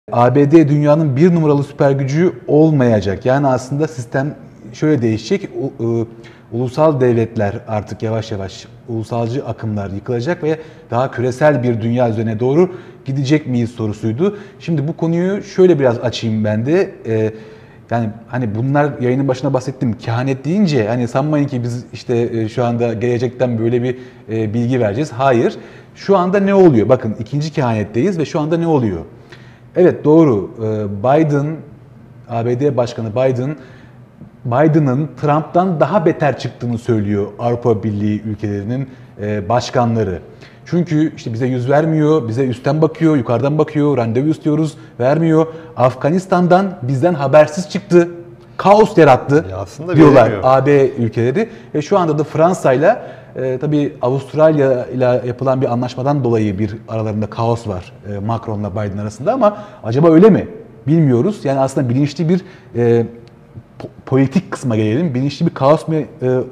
ABD dünyanın bir numaralı süper gücü olmayacak. Yani aslında sistem şöyle değişecek. Ulusal devletler artık yavaş yavaş ulusalcı akımlar yıkılacak ve daha küresel bir dünya üzerine doğru gidecek miyiz sorusuydu. Şimdi bu konuyu şöyle biraz açayım ben de. Yani hani bunlar yayının başına bahsettim. Kehanet deyince hani sanmayın ki biz işte şu anda gelecekten böyle bir bilgi vereceğiz. Hayır. Şu anda ne oluyor? Bakın ikinci kehanetteyiz ve şu anda ne oluyor? Evet doğru. Biden, ABD Başkanı Biden'ın Trump'tan daha beter çıktığını söylüyor Avrupa Birliği ülkelerinin başkanları. Çünkü işte bize yüz vermiyor, bize üstten bakıyor, yukarıdan bakıyor, randevu istiyoruz, vermiyor. Afganistan'dan bizden habersiz çıktı, kaos yarattı diyorlar veremiyor. AB ülkeleri. Ve şu anda da Fransa'yla tabii Avustralya ile yapılan bir anlaşmadan dolayı bir aralarında kaos var Macron'la Biden arasında ama acaba öyle mi? Bilmiyoruz. Yani aslında bilinçli bir politik kısma gelelim. Bilinçli bir kaos mu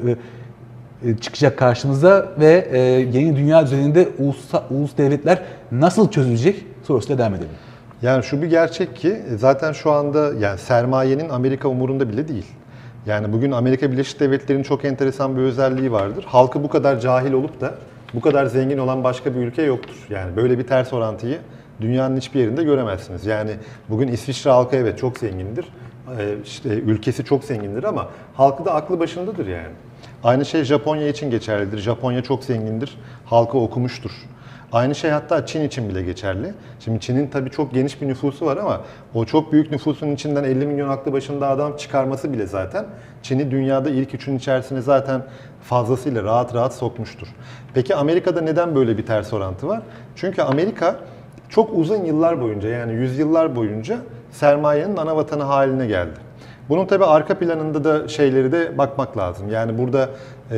çıkacak karşımıza ve yeni dünya üzerinde ulus devletler nasıl çözülecek sorusuyla devam edelim. Yani şu bir gerçek ki zaten şu anda yani sermayenin Amerika umurunda bile değil. Yani bugün Amerika Birleşik Devletleri'nin çok enteresan bir özelliği vardır. Halkı bu kadar cahil olup da bu kadar zengin olan başka bir ülke yoktur. Yani böyle bir ters orantıyı dünyanın hiçbir yerinde göremezsiniz. Yani bugün İsviçre halkı evet çok zengindir. İşte ülkesi çok zengindir ama halkı da aklı başındadır yani. Aynı şey Japonya için geçerlidir. Japonya çok zengindir. Halkı okumuştur. Aynı şey hatta Çin için bile geçerli. Şimdi Çin'in tabii çok geniş bir nüfusu var ama o çok büyük nüfusun içinden 50 milyon aklı başında adam çıkarması bile zaten Çin'i dünyada ilk üçün içerisine zaten fazlasıyla rahat rahat sokmuştur. Peki Amerika'da neden böyle bir ters orantı var? Çünkü Amerika çok uzun yıllar boyunca yani yüzyıllar boyunca sermayenin ana vatanı haline geldi. Bunun tabii arka planında da şeyleri de bakmak lazım. Yani burada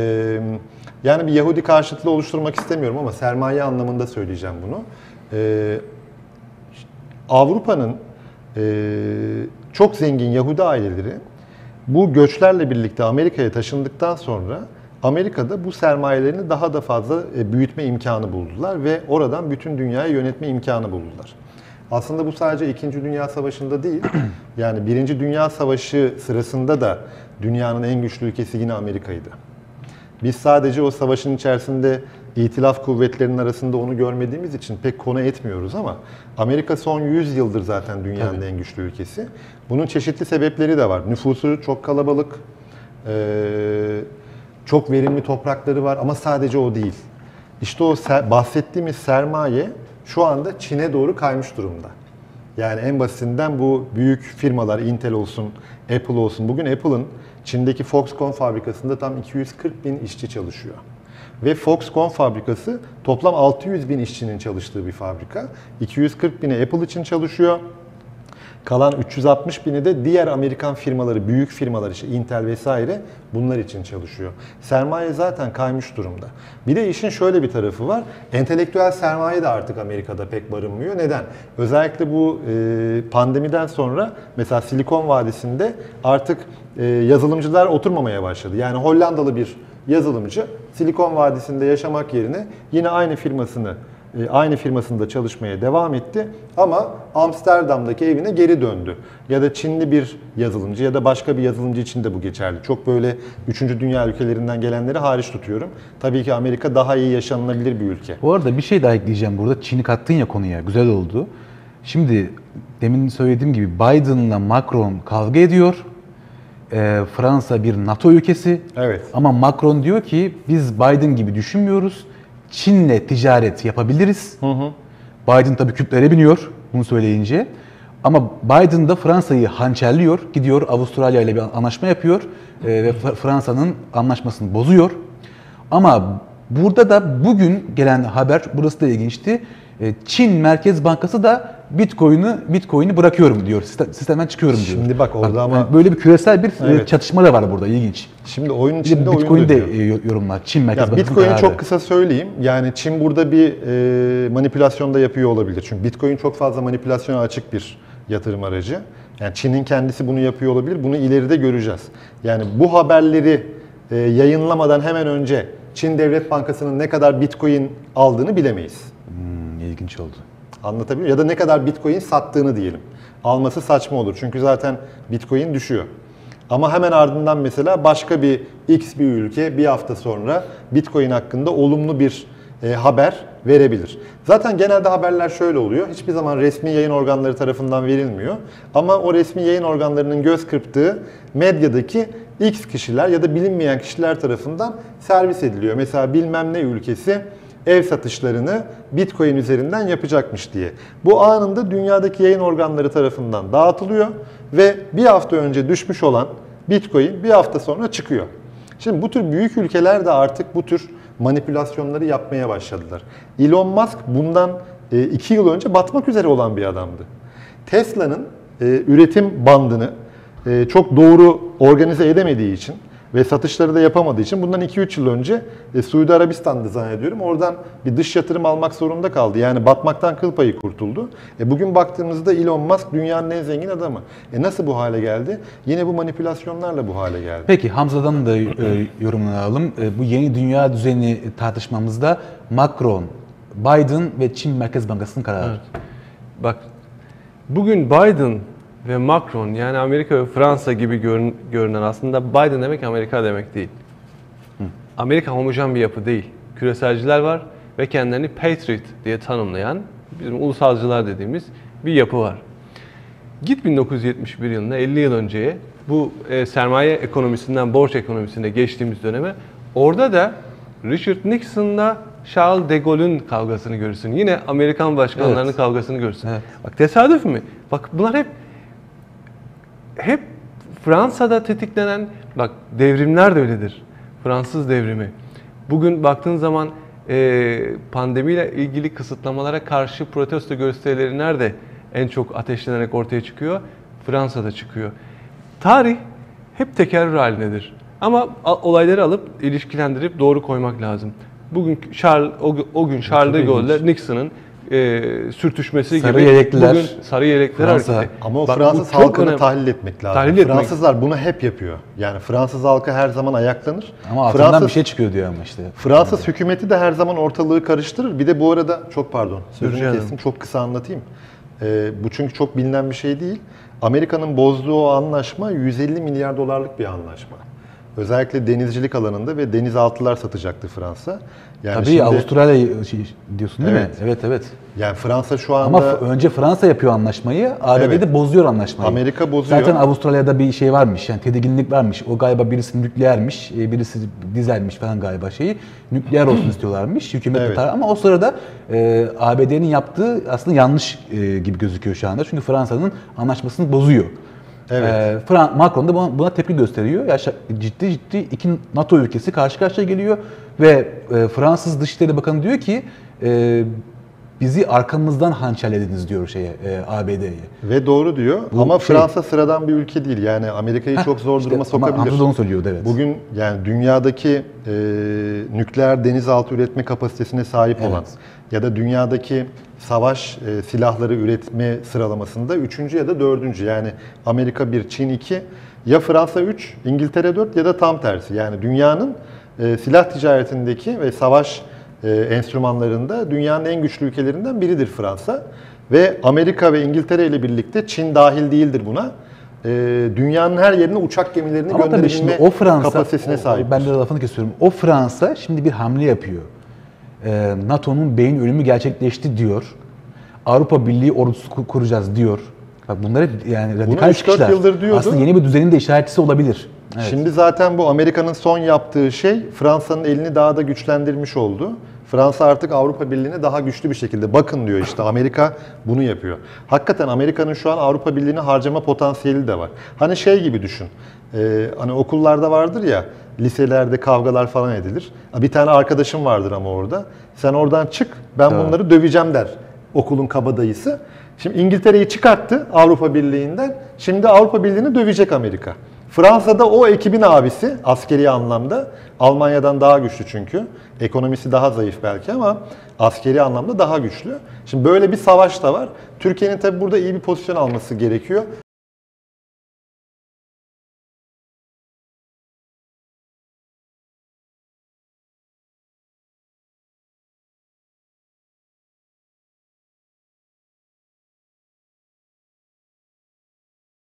yani bir Yahudi karşıtlığı oluşturmak istemiyorum ama sermaye anlamında söyleyeceğim bunu. Avrupa'nın çok zengin Yahudi aileleri bu göçlerle birlikte Amerika'ya taşındıktan sonra Amerika'da bu sermayelerini daha da fazla büyütme imkanı buldular ve oradan bütün dünyayı yönetme imkanı buldular. Aslında bu sadece 2. Dünya Savaşı'nda değil, yani 1. Dünya Savaşı sırasında da dünyanın en güçlü ülkesi yine Amerika'ydı. Biz sadece o savaşın içerisinde İtilaf kuvvetlerinin arasında onu görmediğimiz için pek konu etmiyoruz ama Amerika son 100 yıldır zaten dünyanın en güçlü ülkesi. Bunun çeşitli sebepleri de var. Nüfusu çok kalabalık, çok verimli toprakları var ama sadece o değil. İşte o bahsettiğimiz sermaye şu anda Çin'e doğru kaymış durumda. Yani en basitinden bu büyük firmalar, Intel olsun, Apple olsun. Bugün Apple'ın Çin'deki Foxconn fabrikasında tam 240 bin işçi çalışıyor. Ve Foxconn fabrikası toplam 600 bin işçinin çalıştığı bir fabrika. 240 bini Apple için çalışıyor. Kalan 360 bini de diğer Amerikan firmaları, büyük firmalar işte Intel vesaire bunlar için çalışıyor. Sermaye zaten kaymış durumda. Bir de işin şöyle bir tarafı var. Entelektüel sermaye de artık Amerika'da pek barınmıyor. Neden? Özellikle bu pandemiden sonra mesela Silikon Vadisi'nde artık yazılımcılar oturmamaya başladı. Yani Hollandalı bir yazılımcı Silikon Vadisi'nde yaşamak yerine yine aynı firmasında çalışmaya devam etti ama Amsterdam'daki evine geri döndü. Ya da Çinli bir yazılımcı ya da başka bir yazılımcı için de bu geçerli. Çok böyle 3. dünya ülkelerinden gelenleri hariç tutuyorum. Tabii ki Amerika daha iyi yaşanılabilir bir ülke. Bu arada bir şey daha ekleyeceğim burada. Çin'i kattın ya konuya. Güzel oldu. Şimdi demin söylediğim gibi Biden'la Macron kavga ediyor. Fransa bir NATO ülkesi. Evet. Ama Macron diyor ki biz Biden gibi düşünmüyoruz. Çin'le ticaret yapabiliriz. Biden tabii küplere biniyor bunu söyleyince. Ama Biden da Fransa'yı hançerliyor. Gidiyor Avustralya ile bir anlaşma yapıyor. Ve Fransa'nın anlaşmasını bozuyor. Ama burada da bugün gelen haber, burası da ilginçti. Çin Merkez Bankası da Bitcoin'i bırakıyorum diyor. Sistemden çıkıyorum diyor. Şimdi bak orada ama böyle bir küresel bir çatışma da var burada, ilginç. Şimdi oyun içinde Bitcoin de yorumlar. Çin Merkez Bankası Bitcoin'i kararı. çok kısa söyleyeyim. Yani Çin burada bir manipülasyon da yapıyor olabilir. Çünkü Bitcoin çok fazla manipülasyona açık bir yatırım aracı. Yani Çin'in kendisi bunu yapıyor olabilir. Bunu ileride göreceğiz. Yani bu haberleri yayınlamadan hemen önce Çin Devlet Bankası'nın ne kadar Bitcoin aldığını bilemeyiz. İlginç oldu. Anlatabiliyor muyum? Ya da ne kadar Bitcoin sattığını diyelim. Alması saçma olur çünkü zaten Bitcoin düşüyor. Ama hemen ardından mesela başka bir X bir ülke bir hafta sonra Bitcoin hakkında olumlu bir haber verebilir. Zaten genelde haberler şöyle oluyor. Hiçbir zaman resmi yayın organları tarafından verilmiyor. Ama o resmi yayın organlarının göz kırptığı medyadaki X kişiler ya da bilinmeyen kişiler tarafından servis ediliyor. Mesela bilmem ne ülkesi ev satışlarını Bitcoin üzerinden yapacakmış diye. Bu anında dünyadaki yayın organları tarafından dağıtılıyor ve bir hafta önce düşmüş olan Bitcoin bir hafta sonra çıkıyor. Şimdi bu tür büyük ülkeler de artık bu tür manipülasyonları yapmaya başladılar. Elon Musk bundan 2 yıl önce batmak üzere olan bir adamdı. Tesla'nın üretim bandını çok doğru organize edemediği için ve satışları da yapamadığı için bundan 2-3 yıl önce Suudi Arabistan'da zannediyorum oradan bir dış yatırım almak zorunda kaldı. Yani batmaktan kıl payı kurtuldu. Bugün baktığımızda Elon Musk dünyanın en zengin adamı. Nasıl bu hale geldi? Yine bu manipülasyonlarla bu hale geldi. Peki Hamza'dan da yorumunu alalım. Bu yeni dünya düzeni tartışmamızda Macron, Biden ve Çin Merkez Bankası'nın kararı. Evet. Bak bugün Biden ve Macron yani Amerika ve Fransa gibi görünen aslında Biden demek Amerika demek değil. Amerika homojen bir yapı değil. Küreselciler var ve kendilerini patriot diye tanımlayan bizim ulusalcılar dediğimiz bir yapı var. Git 1971 yılına 50 yıl önceye bu sermaye ekonomisinden borç ekonomisine geçtiğimiz döneme orada da Richard Nixon'la Charles de Gaulle'ün kavgasını görürsün. Yine Amerikan başkanlarının kavgasını görürsün. Evet. Bak tesadüf mü? Bak bunlar hep Fransa'da tetiklenen, bak devrimler de öyledir. Fransız devrimi. Bugün baktığın zaman pandemiyle ilgili kısıtlamalara karşı protesto gösterileri nerede en çok ateşlenerek ortaya çıkıyor? Fransa'da çıkıyor. Tarih hep tekerrür halindedir. Ama olayları alıp ilişkilendirip doğru koymak lazım. Bugün o gün Charles de Gaulle'le Nixon'ın sürtüşmesi sarı gibi yelekliler, bugün sarı yelekliler Fransa. hareketi. Ama o Bak, Fransız bu çok halkını önemli. tahlil etmek lazım. Tahlil etmek. Fransızlar bunu hep yapıyor. Yani Fransız halkı her zaman ayaklanır. Ama altından Fransız, bir şey çıkıyor diyor ama işte. Fransız hükümeti de her zaman ortalığı karıştırır. Bir de bu arada çok pardon sözünü Rica ederim. kestim çok kısa anlatayım. Bu çünkü çok bilinen bir şey değil. Amerika'nın bozduğu o anlaşma 150 milyar dolarlık bir anlaşma. Özellikle denizcilik alanında ve denizaltılar satacaktı Fransa. Yani Tabii şimdi, Avustralya diyorsun değil mi? Evet. Evet. yani Fransa şu anda Ama önce Fransa yapıyor anlaşmayı, ABD Evet. de bozuyor anlaşmayı. Amerika bozuyor. Zaten Avustralya'da bir şey varmış, yani tedirginlik varmış. O galiba birisi nükleermiş, birisi dizelmiş falan galiba şeyi. Nükleer olsun istiyorlarmış hükümet Evet. ama o sırada ABD'nin yaptığı aslında yanlış gibi gözüküyor şu anda. Çünkü Fransa'nın anlaşmasını bozuyor. Evet. Macron da buna tepki gösteriyor. Ya ciddi iki NATO ülkesi karşı karşıya geliyor ve Fransız Dışişleri Bakanı diyor ki bizi arkamızdan hançerlediniz diyor ABD'ye. ve doğru diyor Bu ama şey- Fransa sıradan bir ülke değil. Yani Amerika'yı çok zor duruma sokabilir. Hamza da onu söylüyordu, evet. Bugün yani dünyadaki nükleer denizaltı üretme kapasitesine sahip Evet. olan ya da dünyadaki savaş silahları üretme sıralamasında 3. ya da 4. yani Amerika 1, Çin 2, ya Fransa 3, İngiltere 4 ya da tam tersi. Yani dünyanın silah ticaretindeki ve savaş enstrümanlarında dünyanın en güçlü ülkelerinden biridir Fransa. Ve Amerika ve İngiltere ile birlikte Çin dahil değildir buna. Dünyanın her yerine uçak gemilerini Ama tabii şimdi gönderebilme o Fransa, kapasitesine sahip. ben de lafını kesiyorum. O Fransa şimdi bir hamle yapıyor. NATO'nun beyin ölümü gerçekleşti diyor. Avrupa Birliği ordusu kuracağız diyor. Bak bunlar hep yani radikal 3-4 çıkışlar. yıldır diyordu. Aslında yeni bir düzenin de işaretçisi olabilir. Evet. Şimdi zaten bu Amerika'nın son yaptığı şey Fransa'nın elini daha da güçlendirmiş oldu. Fransa artık Avrupa Birliği'ne daha güçlü bir şekilde bakın diyor işte Amerika bunu yapıyor. Hakikaten Amerika'nın şu an Avrupa Birliği'ne harcama potansiyeli de var. Hani şey gibi düşün. Hani okullarda vardır ya liselerde kavgalar falan edilir. Bir tane arkadaşım vardır ama orada. Sen oradan çık ben bunları döveceğim der okulun kabadayısı. Şimdi İngiltere'yi çıkarttı Avrupa Birliği'nden. Şimdi Avrupa Birliği'ni dövecek Amerika. Fransa'da o ekibin abisi askeri anlamda Almanya'dan daha güçlü çünkü. Ekonomisi daha zayıf belki ama askeri anlamda daha güçlü. Şimdi böyle bir savaş da var. Türkiye'nin tabii burada iyi bir pozisyon alması gerekiyor.